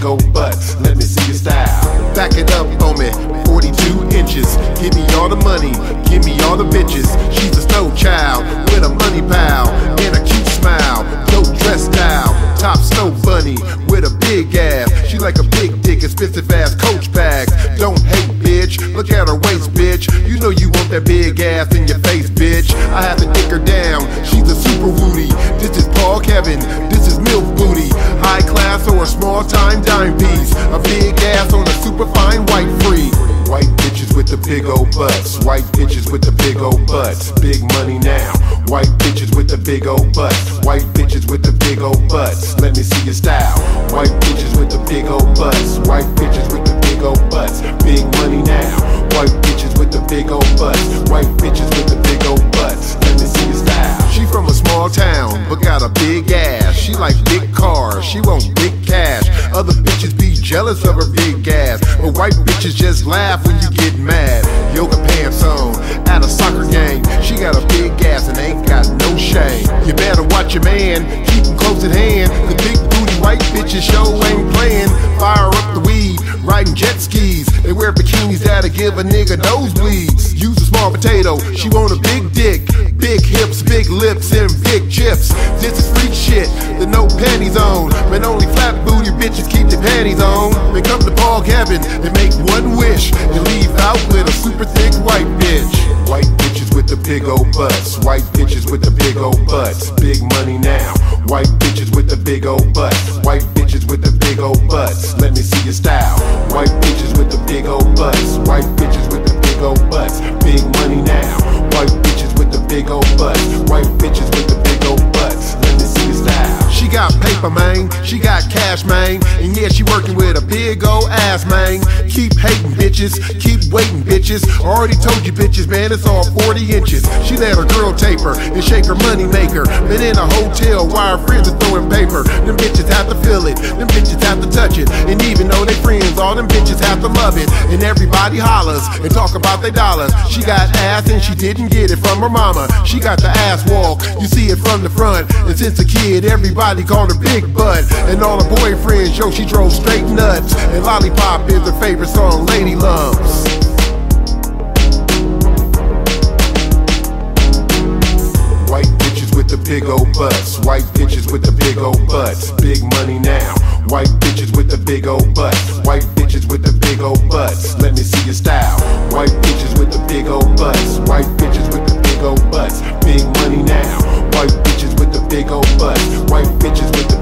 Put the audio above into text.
old butts. Let me see your style. Back it up on me, 42 inches. Give me all the money, give me all the bitches. She's a snow child with a money pal and a cute smile, dope dress style. Top snow bunny with a big ass. She like a big dick, expensive ass Coach bags. Don't hate, bitch. Look at her waist, bitch. You know you want that big ass in your face, bitch. I have to dick her down. She's a super woody. This is Paul Kevin. This is MILF booty. High class or a small time dime piece. A big ass on a super fine white free. White bitches with the big old butts. White bitches with the big old butts. Big money now. White bitches with the big old butts. White bitches with the big old butts. Let me see your style. White bitches with the big old butts. White bitches with the big old butts. Big money now. White bitches with the big old butts. White bitches with the big old butts. Let me see your style. She from a small town, but got a big ass. She like big cars, she wants big cash. Other bitches be jealous of her big ass, but white bitches just laugh when you get mad. Yoga pants on, at a soccer game. She got a big ass and ain't got no shame. You better watch your man, keep him close at hand. The big booty white bitches show ain't playing. Fire up the weed, riding jet skis. They wear bikinis that'll give a nigga nosebleeds. Use a small potato, she want a big dick. Big hips, big lips, and big chips. This is freak shit, the no panties on. But only flat booty bitches keep their panties on. They come to Paul Kevin and make one wish and leave out with a super thick white bitch. White bitches with the big old butts. White bitches with the big old butts. Big money now. White bitches with the big old butts. White bitches with the big old butts. Let me see your style. White bitches with the big old butts. White bitches with the big old butts. Big money now. White bitches with the big old butts. White bitches with the big old butts. Let me see your style. She got paper, man. She got cash, man. And yeah, she working with a big old ass, man. Keep hating, bitches. Keep waiting, bitches. Already told you, bitches, man, it's all 40 inches. She let her girl tape her and shake her money maker. Been in a hotel while her friends are throwing paper. Them bitches have to feel it. Them bitches have to touch it. And even though they friends, all them bitches have to love it. And everybody hollers and talk about their dollars. She got ass and she didn't get it from her mama. She got the ass walk. You see it from the front. And since a kid, everybody called her Big Butt. And all her boyfriends, yo, she drove straight nuts. And Lollipop is her favorite song, Lady Lumps. White bitches with the big old butts. White bitches with the big old butts. Big money now. White bitches with the big old butts. White bitches with the big old butts. Let me see your style. White bitches with the big old butts. White bitches with the big old butts. Big money now. White bitches with the big old butts. White bitches with the